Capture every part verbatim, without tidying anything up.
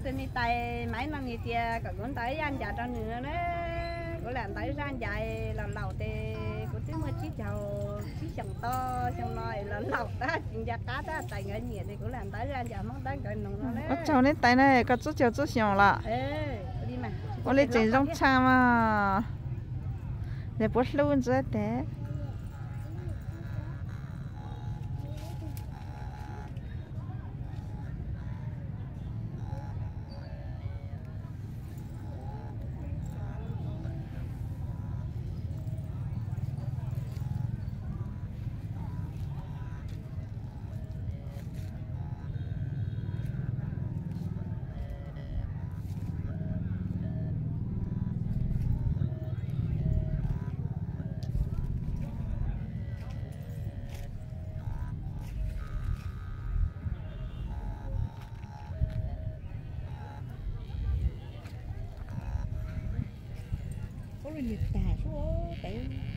Thì mi tay mấy năm như tia cả cuốn tay ăn dài trong nữa đấy, có làm tay ra dài là lẩu thì có tiếng mà chỉ chào chỉ chẳng to chẳng nói là lẩu ta chính ra cá ta tay người nhiệt thì có làm tay ra dài mong tay cái nồng nó đấy. Ôi cháu nên tay này có chút chiều chút xiong là. Ê, đi mà. Có lấy chỉ trong cha mà. Để bớt luôn rồi thế. Ôi nhiệt tả số đấy.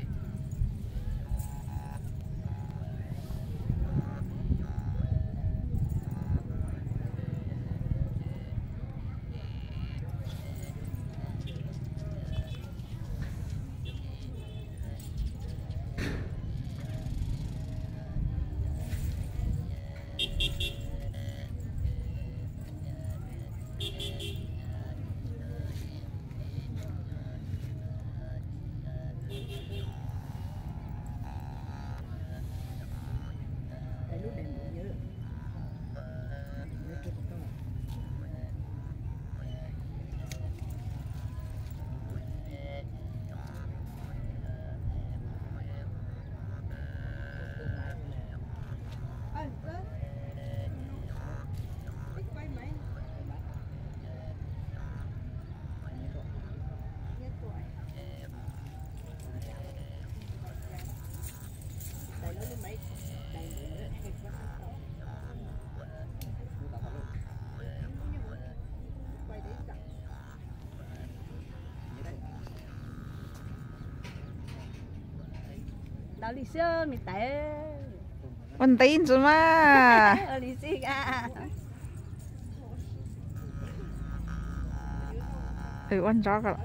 Đó lý sơ mi té. Con tin rồi mà. Ở lý gì cả. Ừ, con chó cả.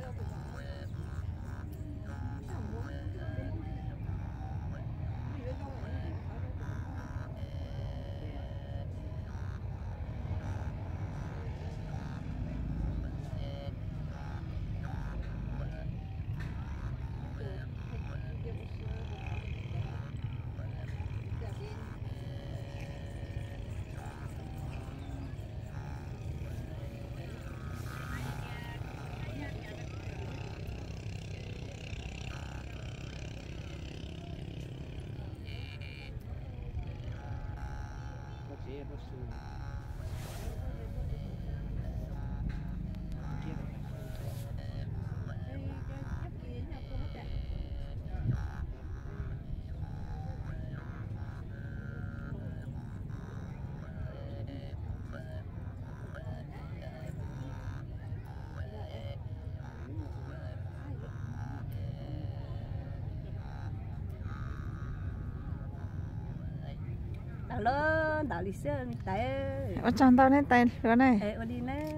Đó lớn, đó lý sơ mi té. Con chọn tao nên tay lứa này. Ê, ở đi nè.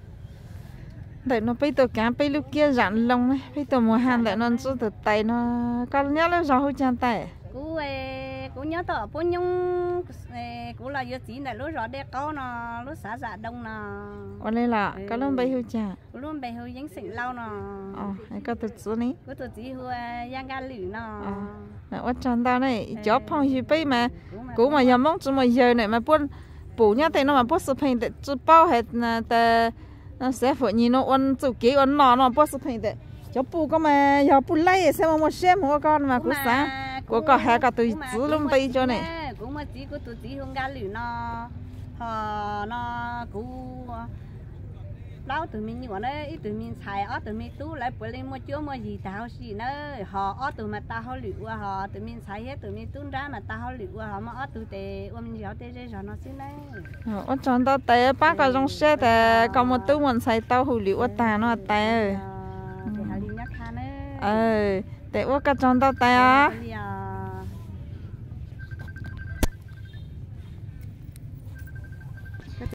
Để nó bây giờ cá bây lúc kia dặn lông này, bây giờ mùa hàng để nó chút từ tay nó con nhớ nó gió hơi chán tay. Cú ê, cú nhớ tao bố nhung, cú là giờ chỉ này lúc rõ đẻ có nó, lúc xả dạ đông nó. Ôn đây là có lúc bây hơi chả. Cú luôn bây hơi dính xịn lâu nó. Ờ, hay có từ chút ní. Cú từ chỉ hùa giang ga lử nó. Ờ, con chọn tao này, chó phong hi bây mà, cú mà giờ mong chú mà giờ này mà buôn bù nhá thì nó mà buôn sự hình để chú bao hết là nó sẽ phải nhìn nó ôn chủ kế ôn nọ nó buôn sự hình để cháu bù có mà giờ bù lấy xem mà một xem một con mà cú sáng cú có hai cả từ chữ luôn bây cho này cú mà chỉ cú từ chỉ không ga lử nó họ nó cú lâu từ mình như vậy đấy từ mình xài ở từ mình tú lại bữa lên mua chỗ mua gì tao gì nữa họ ở từ mà tao họ lựu họ từ mình xài hết từ mình tú ra mà tao họ lựu họ mà ở từ tề ôm mình gió tề rồi nó xí đấy ở trong đó tề bác ở trong xe tề còn một tú mình xài tao họ lựu ở tà nó tề thì họ đi nhắc han đấy ờ tề ở cái trong đó tề á